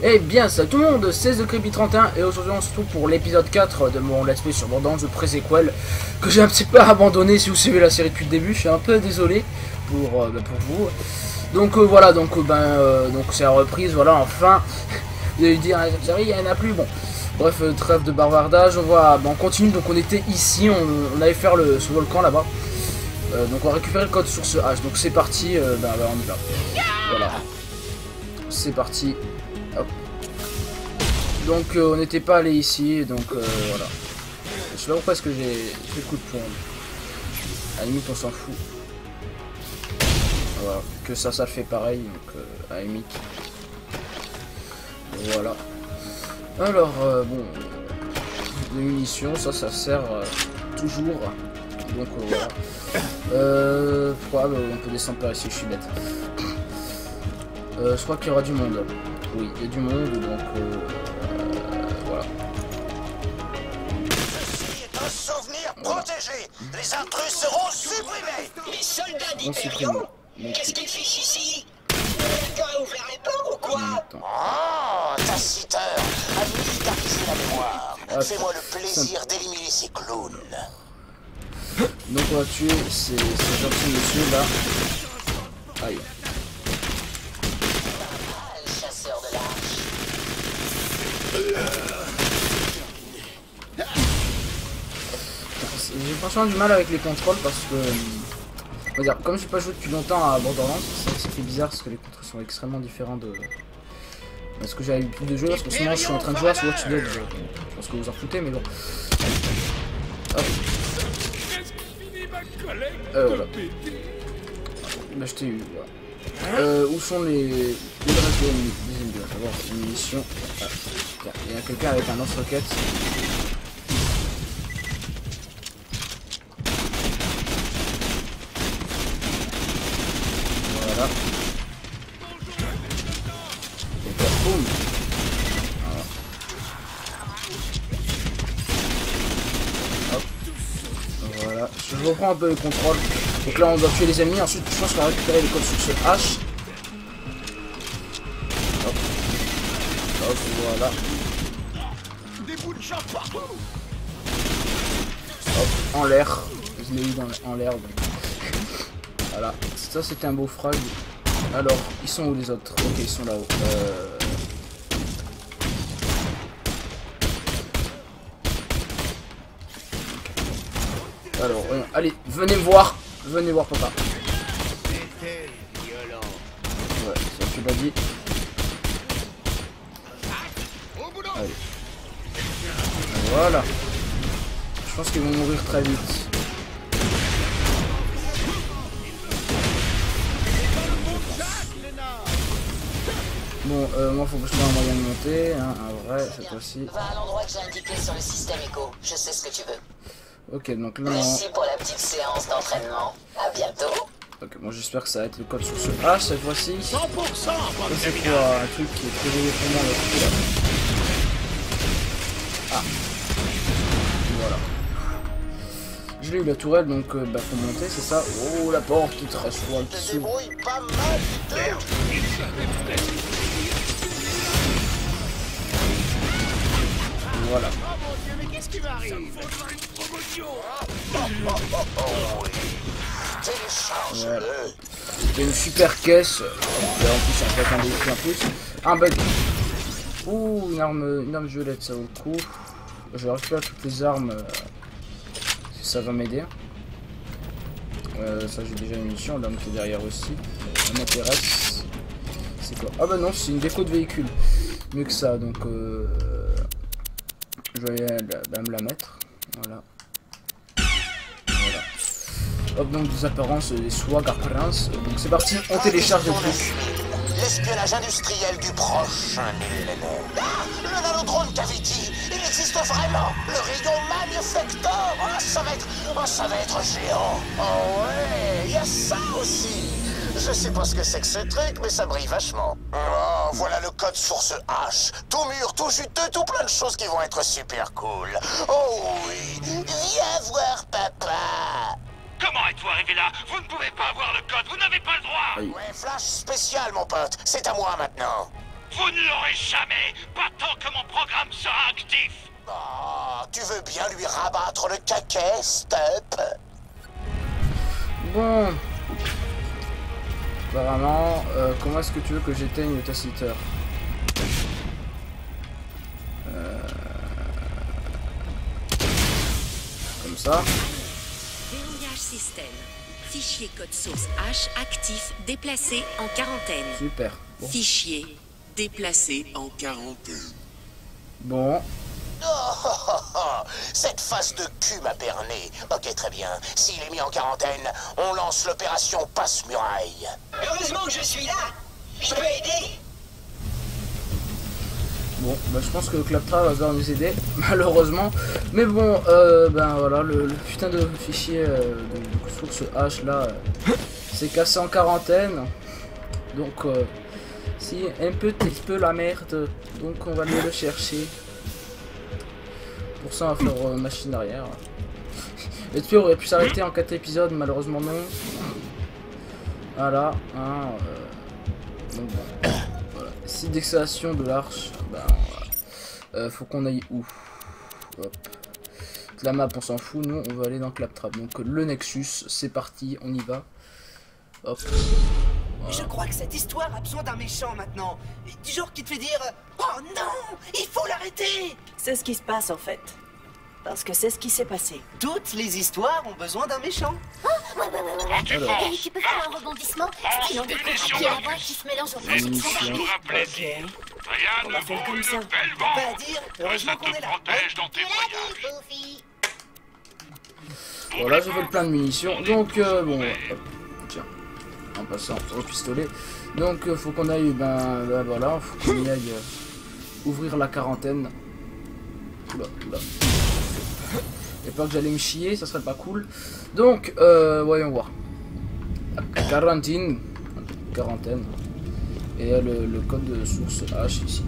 Eh bien, salut tout le monde, c'est TheCreepy31 et aujourd'hui on se retrouve pour l'épisode 4 de mon let's play sur Borderlands The Pre-Sequel que j'ai un petit peu abandonné si vous suivez la série depuis le début. Je suis un peu désolé pour vous. Donc voilà, donc c'est la reprise, voilà, enfin. Vous allez dire, cette série, il n'y en a plus, bon. Bref, trêve de bavardage, on continue, donc on était ici, on allait faire ce volcan là-bas. Donc on va récupérer le code source H, donc c'est parti, on y va. Voilà. C'est parti. Hop. Donc on n'était pas allé ici, donc voilà. Je sais pas pourquoi est-ce que j'ai fait le coup de plomb. À la limite on s'en fout. Voilà. Que ça le fait pareil, donc à la limite. Voilà. Alors bon, les munitions, ça sert toujours. Donc voilà. On peut descendre par ici, je suis bête. Je crois qu'il y aura du monde. Oui, il y a du monde, donc voilà. Ceci est un souvenir protégé. Les intrus seront supprimés. Les soldats On supprime. d'Hyperion. Qu'est-ce qu'ils fichent ici? Quelqu'un a ouvert les ports ou quoi? Oh, taciteur, à militariser la mémoire. Hop. Fais-moi le plaisir d'éliminer ces clowns. Donc on va tuer ces gentils messieurs là. Aïe. Ah, le chasseur de l'arche. J'ai franchement du mal avec les contrôles parce que, on va dire, comme j'ai pas joué depuis longtemps à Borderlands, ça fait bizarre parce que les contrôles sont extrêmement différents de ce que j'avais l'habitude de jouer. Parce que sinon je suis en train de jouer à Watch Dogs. Je pense que vous en foutez, mais bon. Hop. Voilà. Bah, je t'ai eu. Voilà. Où sont les restes des ennemis? Je vais savoir une munition. Ah. Il y a quelqu'un avec un lance-roquette. Voilà. Et puis, boum. Voilà. Hop. Voilà. Je reprends un peu le contrôle. Donc là on doit tuer les ennemis. Ensuite je pense qu'on va récupérer les codes sur ce H. Hop. Hop, voilà. Hop, en l'air. Je l'ai eu en l'air. Donc. Voilà. Ça c'était un beau frag. Alors, ils sont où les autres? Ok, ils sont là-haut. Alors, allez, venez me voir. Venez voir papa. Ouais, ça tu l'as dit. Allez. Voilà. Je pense qu'ils vont mourir très vite. Bon, moi faut que je trouve un moyen de monter, hein, un vrai cette fois-ci. Va à l'endroit que j'ai indiqué sur le système écho. Je sais ce que tu veux. Ok, donc là. Merci pour la petite séance d'entraînement. À bientôt. Ok, bon, j'espère que ça va être le code sur ce H cette fois-ci. 100%. Ça c'est quoi un truc qui est prévu pour moi là. Ah. Voilà. Je l'ai eu la tourelle, donc faut monter, c'est ça. Oh, la porte qui te reste froid Tu te dessus. débrouilles pas mal du tout. Voilà. Télécharge-le. Il y a une super caisse. Et en plus, ça peut être un véhicule en plus. Un bug. Ouh, une arme violette, ça vaut le coup. Je vais récupérer toutes les armes. Si ça va m'aider. Ça, j'ai déjà une mission. L'homme qui est derrière aussi. Ça m'intéresse. C'est quoi? Ah bah non, c'est une déco de véhicule. Mieux que ça, donc je vais me la mettre. Voilà. Voilà. Hop, donc des apparences, des swag apparences. Donc c'est parti, on télécharge le truc. L'espionnage industriel du prochain millénaire. Ah, le nanodrone Cavity, il existe vraiment. Le rayon Manufactor, ça va être géant. Oh ouais, il y a ça aussi. Je sais pas ce que c'est que ce truc, mais ça brille vachement. Oh, voilà le code source H. Tout mûr, tout juteux, tout plein de choses qui vont être super cool. Oh oui, viens voir papa. Comment êtes-vous arrivé là? Vous ne pouvez pas avoir le code, vous n'avez pas le droit! Ouais, flash spécial, mon pote. C'est à moi maintenant. Vous ne l'aurez jamais, pas tant que mon programme sera actif. Oh, tu veux bien lui rabattre le caquet, Step? Bon. Apparemment, comment est-ce que tu veux que j'éteigne le taciteur? Comme ça. Verrouillage système. Fichier code source H actif déplacé en quarantaine. Super. Bon. Fichier déplacé en quarantaine. Bon. Cette face de cul m'a berné. Ok, très bien. S'il est mis en quarantaine, on lance l'opération Passe-Muraille. Heureusement que je suis là. Je peux aider. Bon, bah, je pense que Claptrap va devoir nous aider, malheureusement. Mais bon, ben voilà, le putain de fichier de source H là, c'est cassé en quarantaine. Donc, si un petit peu la merde, donc on va aller le chercher. Pour ça, on va faire machine arrière. Le tueur aurait pu s'arrêter en 4 épisodes, malheureusement non. Voilà, hein, donc bon. Voilà. Site d'excavation de l'arche, ben, faut qu'on aille où? Hop. La map on s'en fout, nous on va aller dans Claptrap. Donc le Nexus, c'est parti, on y va. Hop. Voilà. Je crois que cette histoire a besoin d'un méchant maintenant. Du genre qui te fait dire oh non, il faut l'arrêter. C'est ce qui se passe en fait. Parce que c'est ce qui s'est passé. Toutes les histoires ont besoin d'un méchant. Alors. Et tu peux faire un rebondissement, style on découvre à pied la voix qui se mélange au C'est Munitions. toujours un plaisir. Rien ne faire vaut comme une ça. belle Pas à vente. dire, Que heureusement ça qu'on te est là. protège dans tes voyages. Buffy. Voilà, j'ai fait le plein de munitions. Donc, bon, hop. Tiens, en passant au pistolet. Donc, faut qu'on aille, ben, là, voilà, faut qu'on y aille ouvrir la quarantaine. Oula, oula. Et pas que j'allais me chier, ça serait pas cool. Donc, voyons voir. La quarantaine. Quarantaine. Et le code de source H ici.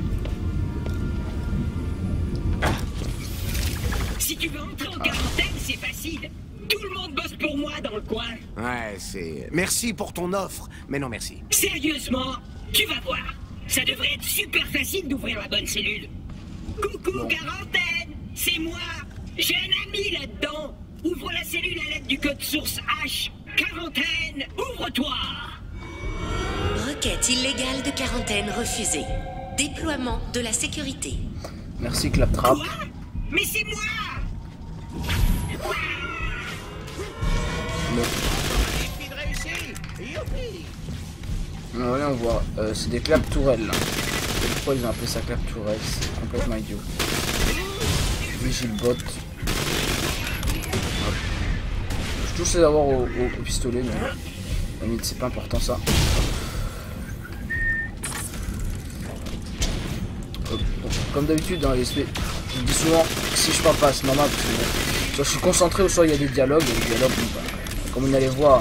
Si tu veux entrer en quarantaine, c'est facile. Tout le monde bosse pour moi dans le coin. Ouais, c'est... Merci pour ton offre, mais non merci. Sérieusement, tu vas voir. Ça devrait être super facile d'ouvrir la bonne cellule. Coucou, quarantaine, c'est moi. J'ai un ami là-dedans. Ouvre la cellule à l'aide du code source H. Quarantaine, ouvre-toi. Requête illégale de quarantaine refusée. Déploiement de la sécurité. Merci Claptrap. Quoi? Mais c'est moi. Voyons voir. C'est des clap tourelles. Pourquoi ils ont appelé ça clap tourelle? C'est complètement idiot. Vigilbot. Je touche les avoir au pistolet, mais à la limite c'est pas important ça. Hop. Donc, comme d'habitude dans les SP, je dis souvent si je parle pas c'est normal parce que soit je suis concentré ou soit il y a des dialogues et les dialogues bon, bah, comme vous allez voir.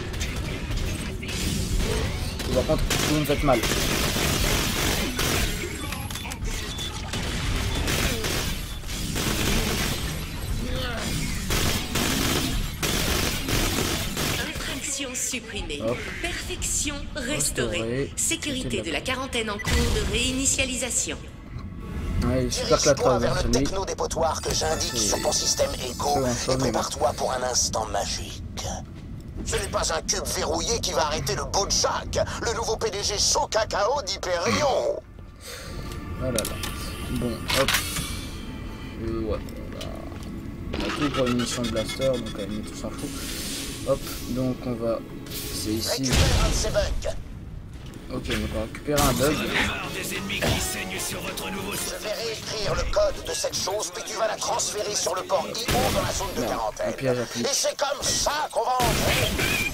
Par contre vous me faites mal. Supprimée. Hop. Perfection restaurée. Restaurée. Sécurité de la quarantaine en cours de réinitialisation. Ouais, il est super Dirige-toi Claptrap vers le celui. techno-dépotoir que j'indique sur ton système Echo et prépare-toi pour un instant magique. Ce n'est pas un cube verrouillé qui va arrêter le beau Jack, le nouveau PDG chaud cacao d'Hyperion. Ah là là. Bon, hop. Ouais, on a tout pour une mission de blaster, donc à la limite, on s'en fout. Hop, donc on va... C'est ici. Récupère un de ces bugs. Ok, donc on va récupérer un bug. Des ennemis qui saignent sur votre nouveau... Je vais réécrire le code de cette chose, puis tu vas la transférer sur le port IO dans la zone de Merde, quarantaine. un piège à clic. Et c'est comme ça qu'on va entrer.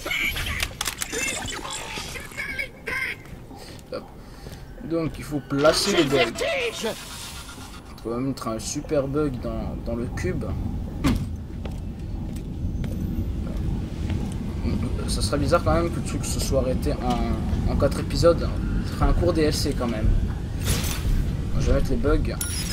Hop. Donc il faut placer le bug. On va mettre un super bug dans le cube. Ça serait bizarre quand même que le truc se soit arrêté en 4 épisodes. Ce serait un court DLC quand même. Je vais mettre les bugs. De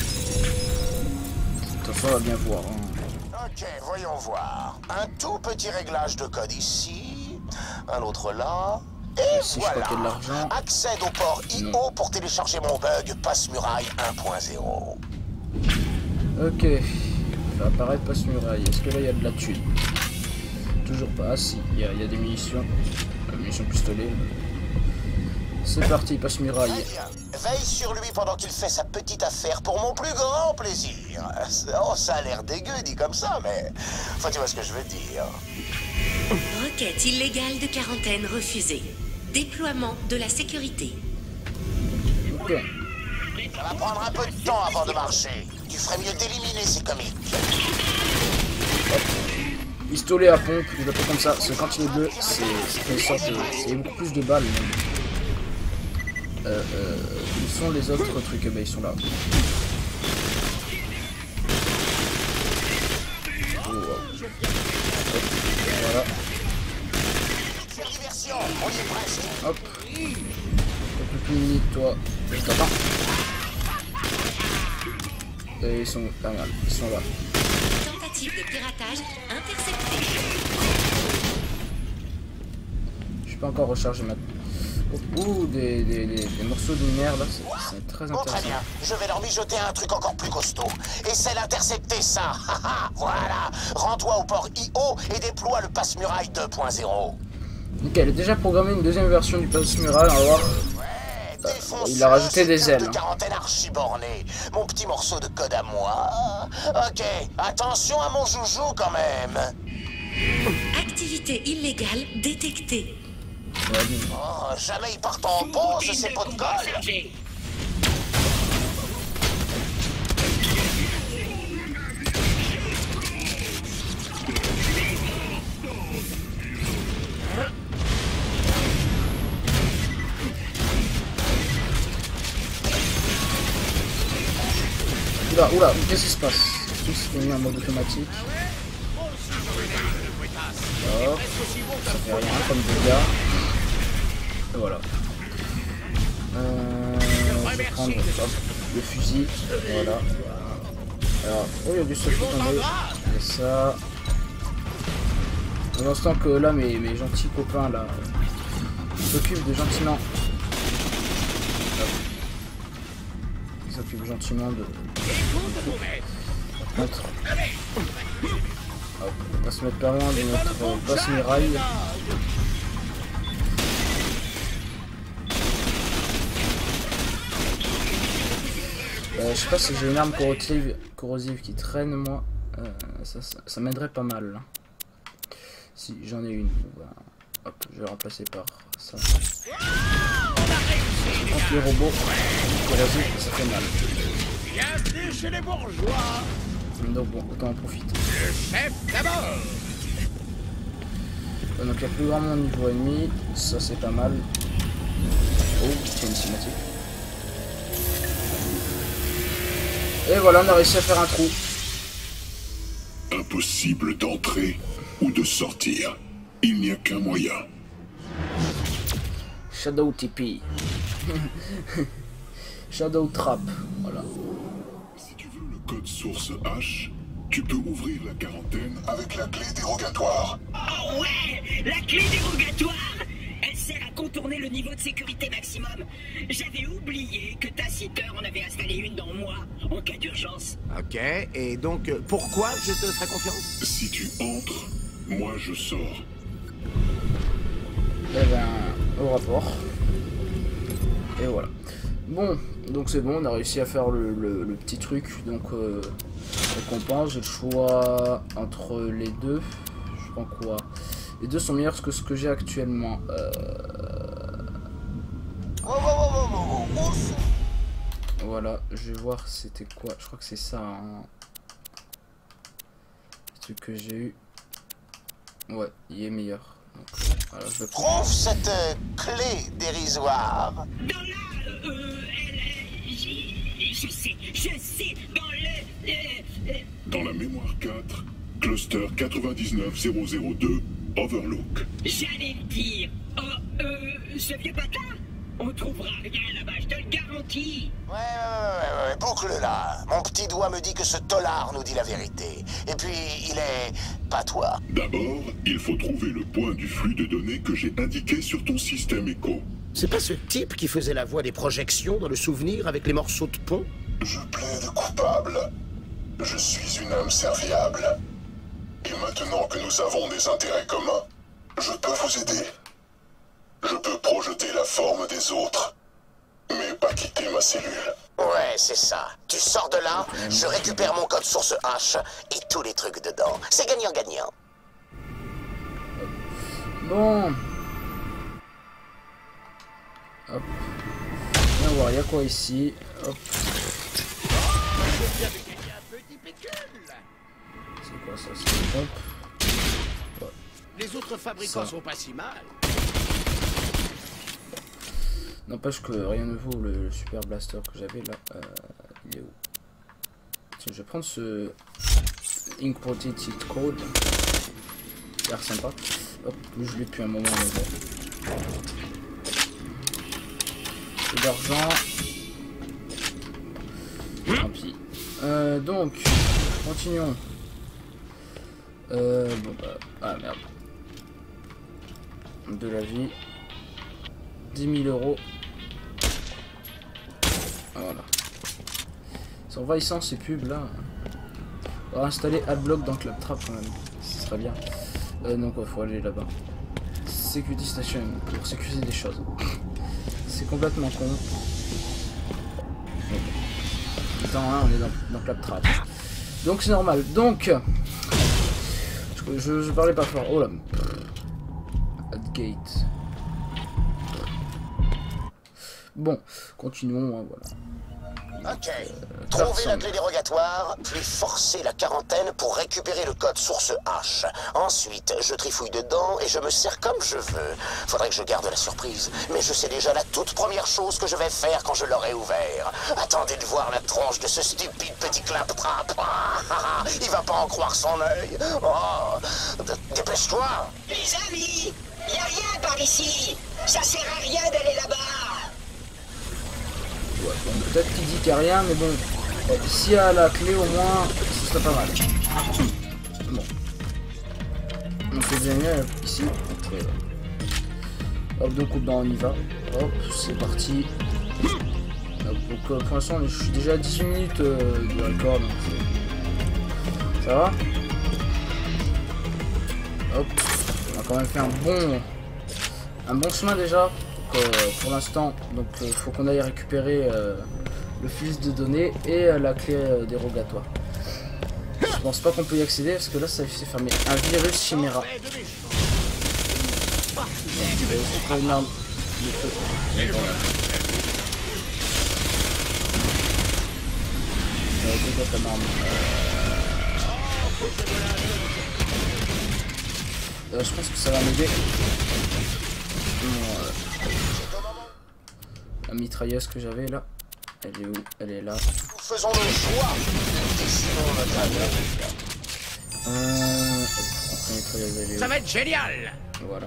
toute façon on va bien voir. Hein. Ok, voyons voir. Un tout petit réglage de code ici, un autre là, Et si voilà. je crois qu'il y a de l'argent. Accède au port IO pour télécharger mon bug Passe-Muraille 1.0. Ok. Ça apparaître Passe-Muraille. Est-ce que là il y a de la thune? Toujours pas. Ah si, il y a des munitions. Munitions pistolet. C'est parti, Passe-Muraille. Veille sur lui pendant qu'il fait sa petite affaire pour mon plus grand plaisir. Oh, ça a l'air dégueu dit comme ça, mais... Enfin, tu vois ce que je veux dire. Requête illégale de quarantaine refusée. Déploiement de la sécurité. Ok. Ça va prendre un peu de temps avant de marcher. Tu ferais mieux d'éliminer ces comiques. Pistolet à pompe, je l'appelle comme ça, parce que quand il est bleu, c'est une sorte de... c'est beaucoup plus de balles. Où sont les autres trucs? Ben, ils sont là. Oh, wow. Voilà. On y est presque. Hop. Un peu plus mini que toi. Je t'attends. Et ils sont pas mal. Ils sont là. Tentative de piratage interceptée. Je suis pas encore rechargé maintenant. Ouh, des morceaux de lumière là, c'est très Bon, intéressant. très bien. Je vais leur mijoter un truc encore plus costaud. Essaie d'intercepter ça. Voilà. Rends-toi au port IO et déploie le Passe-Muraille 2.0. Ok, elle a déjà programmé une deuxième version du Passe-Muraille, on va voir. Il a rajouté des ailes. Quarantaine archi-bornée. Mon petit morceau de code à moi. Ok, attention à mon joujou quand même. Activité illégale détectée. Oh, jamais ils partent en pause, ces pots de colle. Oula, qu'est-ce qui se passe? Tout s'est mis en mode automatique. Hop, ça fait rien comme dégâts. Et voilà. Je vais prendre hop, le fusil. Voilà. Alors, oh, il y a du stuff qui est tombé. Et ça. Pour l'instant que là, mes gentils copains là s'occupent de gentiment. Ils s'occupent gentiment de. Notre... Hop, on va se mettre pas loin de notre Passe-Muraille. Je sais pas si j'ai une arme corrosive qui traîne moi. Ça m'aiderait pas mal. Hein. Si j'en ai une, bah, hop, je vais remplacer par ça. Donc les robots corrosifs, ça fait mal. Bienvenue chez les bourgeois. Donc bon, autant en profiter. Le chef d'abord. Donc il y a plus vraiment niveau ennemi, ça c'est pas mal. Oh, c'est une cinématique. Et voilà, on a réussi à faire un trou. Impossible d'entrer ou de sortir. Il n'y a qu'un moyen. Shadow TP. Shadow Trap, voilà. Si tu veux le code source H, tu peux ouvrir la quarantaine avec la clé dérogatoire. Oh ouais, la clé dérogatoire. Elle sert à contourner le niveau de sécurité maximum. J'avais oublié que Taciteur en avait installé une dans moi, en cas d'urgence. Ok, et donc, pourquoi je te ferai confiance? Si tu entres, moi je sors. Il y avait un au rapport. Et voilà. Bon, donc c'est bon, on a réussi à faire le petit truc. Donc, récompense, j'ai le choix entre les deux. Je prends quoi? Les deux sont meilleurs que ce que j'ai actuellement. Voilà, je vais voir c'était quoi. Je crois que c'est ça. Hein. Le truc que j'ai eu. Ouais, il est meilleur. Donc, voilà, je Trouve cette clé dérisoire. Dans la... je sais, Dans la mémoire 4, cluster 99002, Overlook. J'allais le dire. Oh, ce vieux bâtard. On trouvera rien là-bas, je te le garantis. Ouais, boucle là. Mon petit doigt me dit que ce tolard nous dit la vérité. Et puis, il est... pas toi. D'abord, il faut trouver le point du flux de données que j'ai indiqué sur ton système écho. C'est pas ce type qui faisait la voix des projections dans le souvenir avec les morceaux de pont? Je plaide coupable. Je suis une âme serviable. Et maintenant que nous avons des intérêts communs, je peux vous aider. Je peux projeter la forme des autres, mais pas quitter ma cellule. Ouais, c'est ça. Tu sors de là, je récupère mon code source H et tous les trucs dedans. C'est gagnant-gagnant. Bon. Hop. Viens voir, il y a quoi ici? Hop. C'est quoi ça? C'est une pompe. Ouais. Les autres fabricants sont pas si mal. N'empêche que rien ne vaut le super blaster que j'avais là. Il est où? Tiens, je vais prendre ce Ink Protected Code. Il a l'air sympa. Hop, je l'ai depuis un moment. C'est d'argent. Tant pis. Donc, continuons. Bon bah. Ah merde. De la vie. 10 000 €. Voilà. C'est envahissant ces pubs là. On va installer Adblock dans Claptrap quand même. Ce serait bien. Donc il faut aller là-bas. Security Station pour sécuriser des choses. C'est complètement con. Attends, hein, on est dans Claptrap. Donc c'est normal. Donc je parlais pas fort. Oh là. Adgate. Bon, continuons, hein, voilà. Ok. Trouver la clé dérogatoire, puis forcer la quarantaine pour récupérer le code source H. Ensuite, je trifouille dedans et je me sers comme je veux. Faudrait que je garde la surprise, mais je sais déjà la toute première chose que je vais faire quand je l'aurai ouvert. Attendez de voir la tronche de ce stupide petit claptrap. Il va pas en croire son œil. Oh, dépêche-toi. Les amis, y a rien par ici. Ça sert à rien d'aller là-bas. Ouais, bon, peut-être qu'il dit qu'il n'y a rien, mais bon, s'il y a la clé au moins, ce serait pas mal. Bon. On fait bien mieux ici. Hop, donc on y va. Hop, c'est parti. Hop, donc pour l'instant, je suis déjà à 18 minutes de record, donc ça va. Hop, on a quand même fait un bon chemin déjà. Pour l'instant, donc il faut qu'on aille récupérer le flux de données et la clé dérogatoire. Je pense pas qu'on peut y accéder parce que là ça s'est fermé. Un virus chiméra. C'est pas une arme. Je pense que ça va m'aider. La mitrailleuse que j'avais là, elle est où? Elle est là. Faisons le choix. Ça va être génial. Voilà.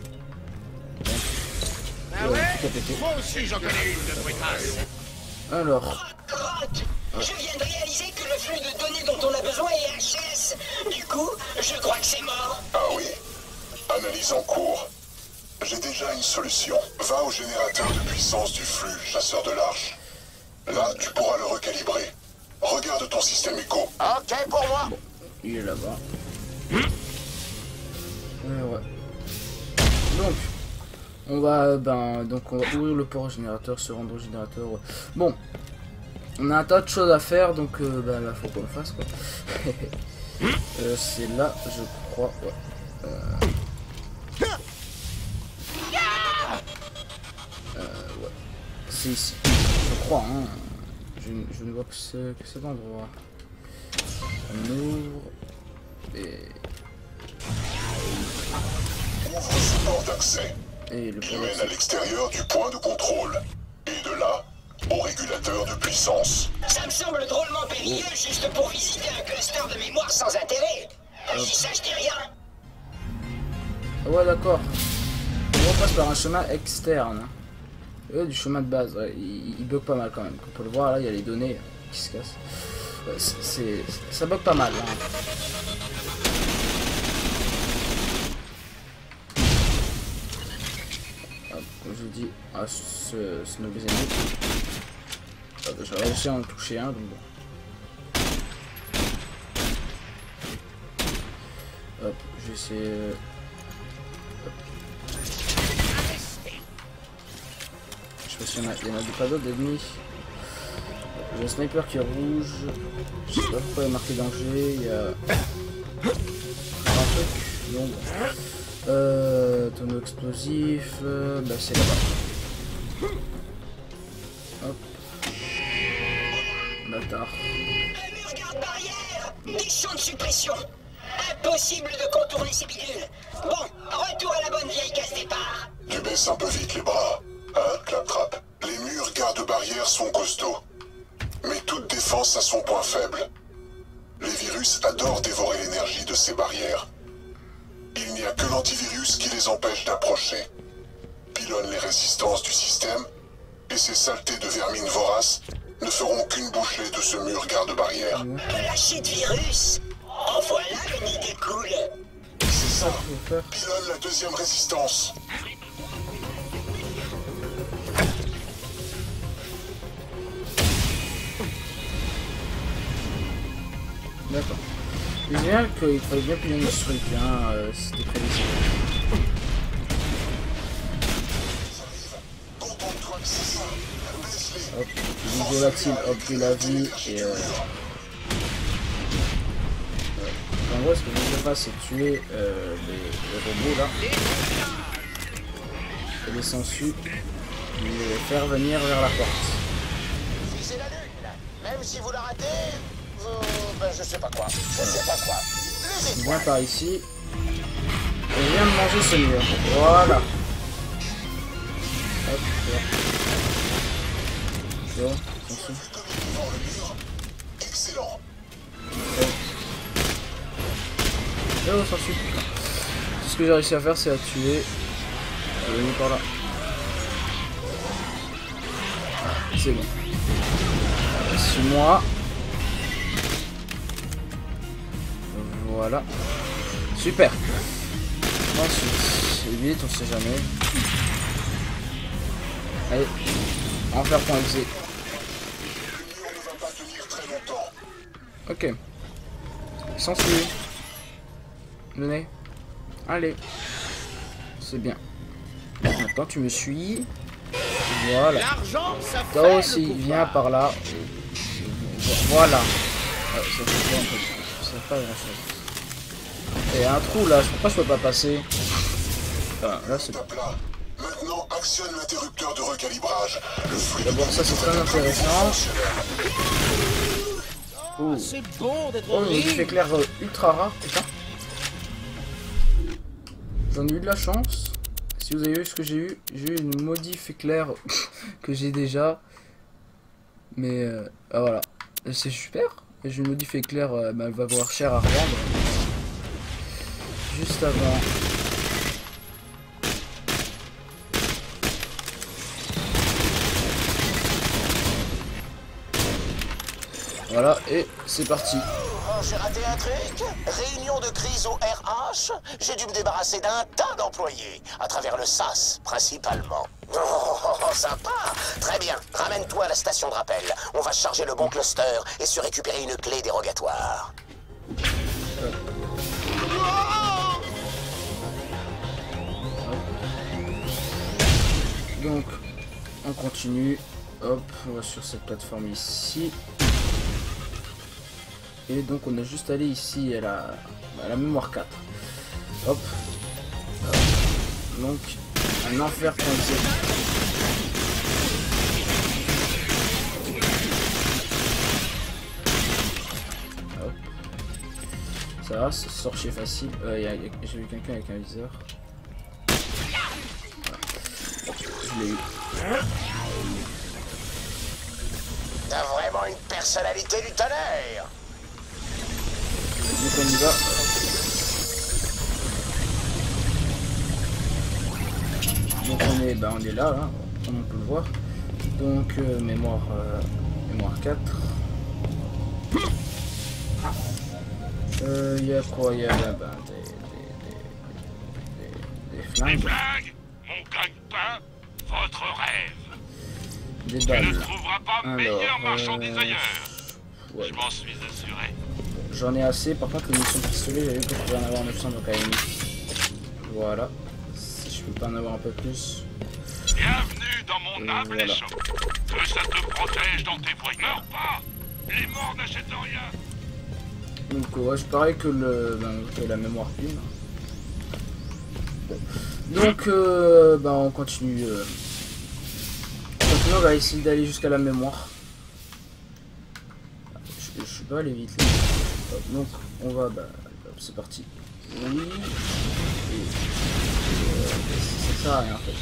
Ah ouais? Moi aussi j'en connais une de bruitasse. Alors. Je viens de réaliser que le flux de données dont on a besoin est HS. Du coup, je crois que c'est mort. Ah oui. Analyse en cours. J'ai déjà une solution. Va au générateur de puissance du flux, chasseur de l'arche. Là, tu pourras le recalibrer. Regarde ton système écho. Ok pour moi. Bon, il est là-bas. Ouais. Donc, on va ouvrir le port au générateur, se rendre au générateur. Bon, on a un tas de choses à faire, donc là, faut qu'on le fasse quoi. C'est là, je crois. Ouais. Ouais. C'est ici, je crois, hein. Je ne vois que cet endroit. On ouvre et... Ouvre ce port d'accès. Et le Il mène à l'extérieur du point de contrôle. Et de là, au régulateur de puissance. Ça me semble drôlement périlleux juste pour visiter un cluster de mémoire sans intérêt. Si ça, je dis rien. Ouais, d'accord. On passe par un chemin externe. Du chemin de base, ouais, il bug pas mal quand même. On peut le voir là, il y a les données. qui se casse. Ça bug pas mal. Hein. Hop, comme je vous dis, ce nouveau ennemi. J'ai réussi à en toucher un, donc bon. Hop, je vais essayer. Je sais pas s'il y en a pas d'autres d'ennemis. Il y a un sniper qui est rouge. Je sais pas pourquoi il est marqué danger. Il y a un truc. Donc, tonneau explosif. Bah, c'est là-bas. Hop. Bâtard. Un mur garde-barrière, des champs de suppression. Impossible de contourner ces bidules. Bon, retour à la bonne vieille case départ. Tu baisses un peu vite les bras, hein, Claptrap. Les murs garde-barrière sont costauds. Mais toute défense a son point faible. Les virus adorent dévorer l'énergie de ces barrières. Il n'y a que l'antivirus qui les empêche d'approcher. Pilonne les résistances du système, et ces saletés de vermines voraces ne feront qu'une bouchée de ce mur garde-barrière. Lâcher de virus. En voilà une idée cool. C'est ça. Pilonne la deuxième résistance. D'accord. Je dis bien qu'il fallait bien pilonner ce truc, hein, c'était prévisible. Hop, du volatile, hop, de la vie, et en gros, ce que je veux faire, c'est tuer les robots là, et les sangsues, et les faire venir vers la porte. Visez la lune, même si vous la ratez, ben je sais pas quoi, Je viens par ici, et je viens de manger ce mur, voilà. Hop, là. Bon, excellent. Et on s'en suit. Tout ce que j'ai réussi à faire, c'est à tuer. Je vais venir par là. C'est bon. Suis-moi. Voilà. Super. Ensuite, vite, on sait jamais. Allez. Enfer.exe. Ok. S'ensuit. Venez. Allez. C'est bien. Maintenant tu me suis. Voilà. Toi aussi, viens par là. Voilà. Ça fait pas grand chose. Il y a un trou là, pourquoi je peux pas passer? Enfin, là c'est pas. Maintenant, actionne l'interrupteur de recalibrage. D'abord, ça c'est très intéressant. Oh, c'est bon d'être une modif éclair ultra rare, putain. J'en ai eu de la chance. Si vous avez vu ce que j'ai eu une modif éclair que j'ai déjà. Mais voilà, c'est super. J'ai une modif éclair, elle va avoir cher à revendre. Juste avant. Voilà, et c'est parti. Oh, j'ai raté un truc. Réunion de crise au RH. J'ai dû me débarrasser d'un tas d'employés. À travers le SAS, principalement. Oh, sympa. Très bien. Ramène-toi à la station de rappel. On va charger le bon cluster et se récupérer une clé dérogatoire. Donc, on continue. Hop, on va sur cette plateforme ici. Et donc on a juste allé ici à la mémoire 4. Hop. Donc un enfer.exe. Hop. Ça va, ça sort chez facile. J'ai vu quelqu'un avec un viseur. Je l'ai eu. T'as vraiment une personnalité du tonnerre. Donc on y va. Donc on est là, hein, comme on peut le voir. Donc mémoire 4. Il y a quoi? Il y a des flingues. Des flingues? Mon gagne-pain? Votre rêve. Des Tu balles. ne trouveras pas meilleure marchandise ailleurs. Ouais. Je m'en suis assuré. J'en ai assez, par contre les munitions de pistolet, j'avais vu que je pouvais en avoir 900 donc à la limite. Voilà. Si je peux pas en avoir un peu plus. Bienvenue dans mon âme voilà. les champs. Que ça te protège dans tes voies. Meurs pas. Les morts n'achètent rien. Donc ouais, c'est pareil que que la mémoire pile. Bon. Donc on continue. On va essayer d'aller jusqu'à la mémoire. Je suis pas allé vite là. Donc on va c'est parti. Oui. Et ça sert à rien en fait.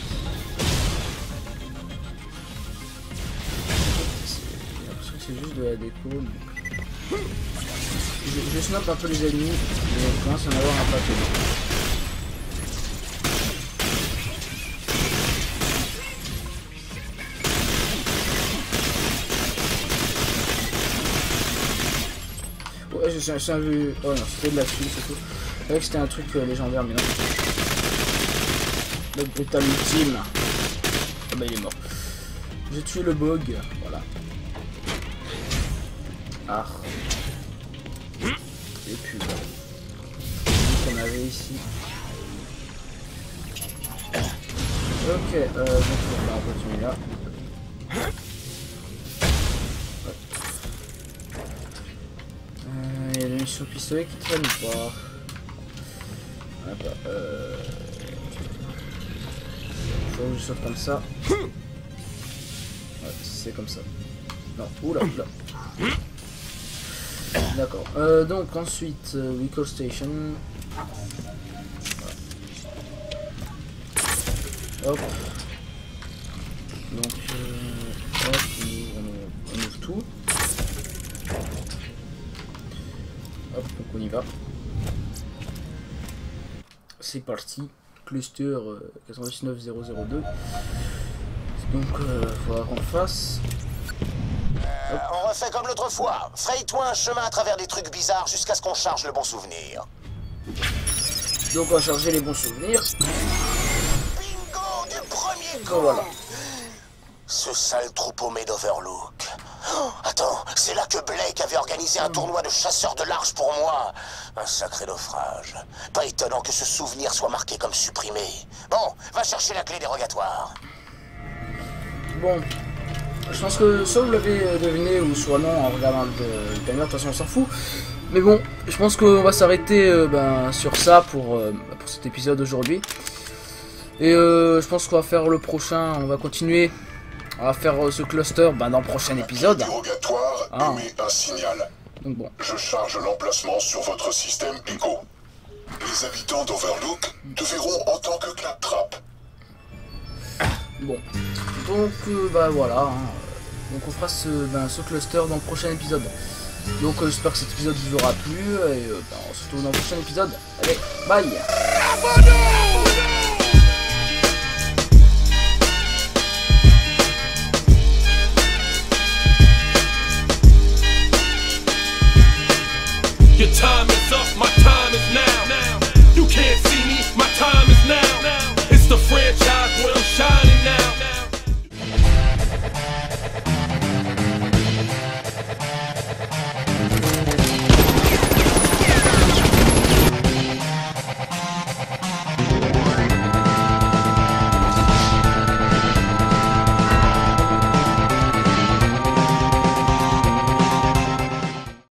J'ai l'impression que c'est juste de la déco. Donc... Je snap un peu les ennemis, mais je commence à en avoir un paquet. Ouais, j'ai un vu. Oh non, c'était de la fille, c'est tout. C'est vrai que c'était un truc légendaire, mais non. Le brutal ultime. Ah bah il est mort. J'ai tué le bog, voilà. Ah. Et puis voilà. Qu'on avait ici. Ok, donc on va continuer là. Il y a des munitions pistolet qui traînent ou pas? Ah bah, faut que je saute comme ça. Ouais, c'est comme ça. Non, oula, oula. D'accord. Donc ensuite, Recall Station. Voilà. Hop. Donc, hop, on ouvre tout. Hop, donc on y va. C'est parti. Cluster 99002. Donc, faudra qu'on le fasse. On refait comme l'autre fois. Fraye-toi un chemin à travers des trucs bizarres jusqu'à ce qu'on charge le bon souvenir. Donc on va charger les bons souvenirs. Bingo du premier coup. Voilà. Ce sale trou paumé d'Overlook. Oh, attends, c'est là que Blake avait organisé un tournoi de chasseurs de large pour moi. Un sacré naufrage. Pas étonnant que ce souvenir soit marqué comme supprimé. Bon, va chercher la clé dérogatoire. Bon. Je pense que soit vous l'avez deviné ou soit non en regardant le timer, de toute façon on s'en fout. Mais bon, je pense qu'on va s'arrêter sur ça pour cet épisode aujourd'hui. Et je pense qu'on va faire le prochain, on va continuer à faire ce cluster dans le prochain épisode. L'interrogatoire émet un signal. Donc bon. Je charge l'emplacement sur votre système Echo. Les habitants d'Overlook te verront en tant que claptrap. Bon. Donc voilà. Hein. Donc on fera ce cluster dans le prochain épisode. Donc j'espère que cet épisode vous aura plu et on se retrouve dans le prochain épisode. Allez, bye. Your time